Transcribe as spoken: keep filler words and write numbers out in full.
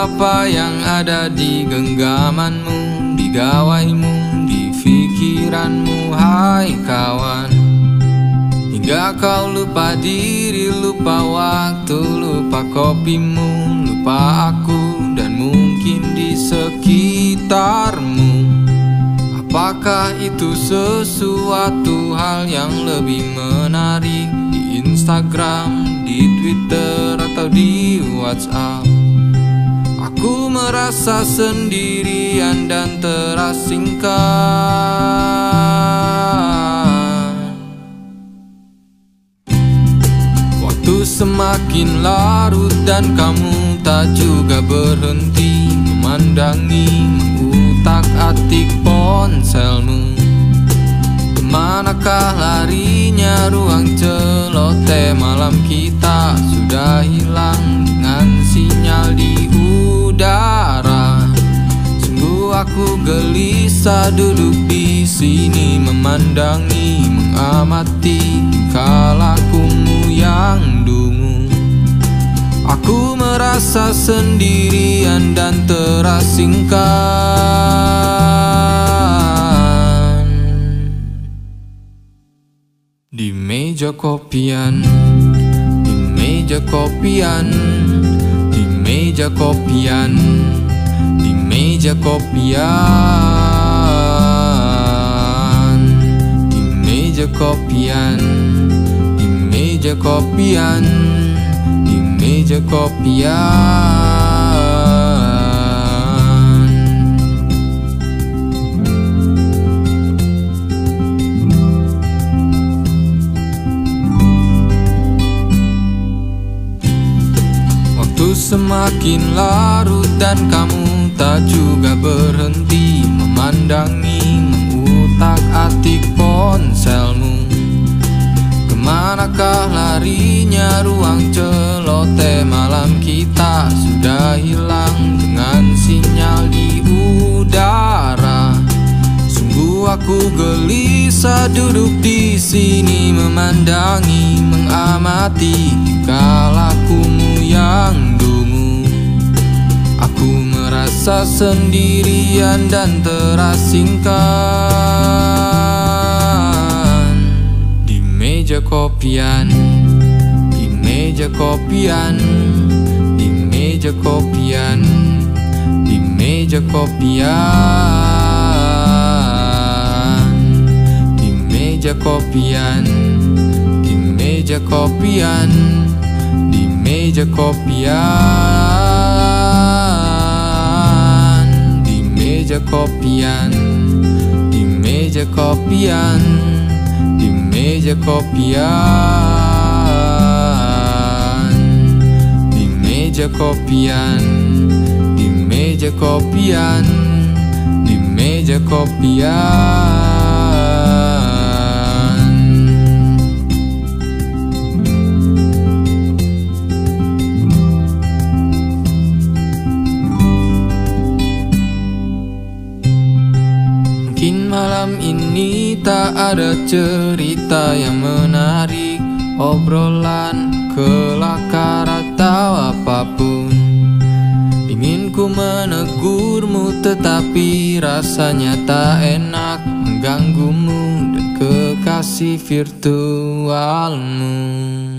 apa yang ada di genggamanmu, di gawaimu, di pikiranmu, hai kawan. Hingga kau lupa diri, lupa waktu, lupa kopimu, lupa aku dan mungkin di sekitarmu. Apakah itu sesuatu hal yang lebih menarik di Instagram, di Twitter, atau di WhatsApp? Aku merasa sendirian dan terasingkan. Waktu semakin larut dan kamu tak juga berhenti memandangi, mengutak-atik ponselmu. Kemanakah larinya ruang celoteh malam kita? Sudah hilang dengan sinyal di udara. Sungguh aku gelisah duduk di sini memandangi, mengamati tingkah lakumu yang dungu. Aku merasa sendirian dan terasingkan. Di meja kopian, di meja kopian, di meja kopian, di meja kopian, di meja kopian, di meja kopian, di meja kopian. Waktu semakin larut dan kamu tak juga berhenti memandangi, mengutak-atik ponselmu. Kemanakah larinya ruang celoteh malam kita? Sudah hilang dengan sinyal di udara. Sungguh aku gelisah duduk di sini memandangi, mengamati tingkah lakumu yang dungu. Aku merasa sendirian dan terasingkan. Di meja kopian, di meja kopian, di meja kopian, di meja kopian, di meja kopian, di meja kopian, di meja kopian, di meja kopian, di meja kopian, di meja kopian, di meja kopian, di meja kopian, di meja kopian. Mungkin malam ini tak ada cerita yang menarik, obrolan, kelakar atau apapun. Ingin ku menegurmu tetapi rasanya tak enak mengganggumu dan kekasih virtualmu.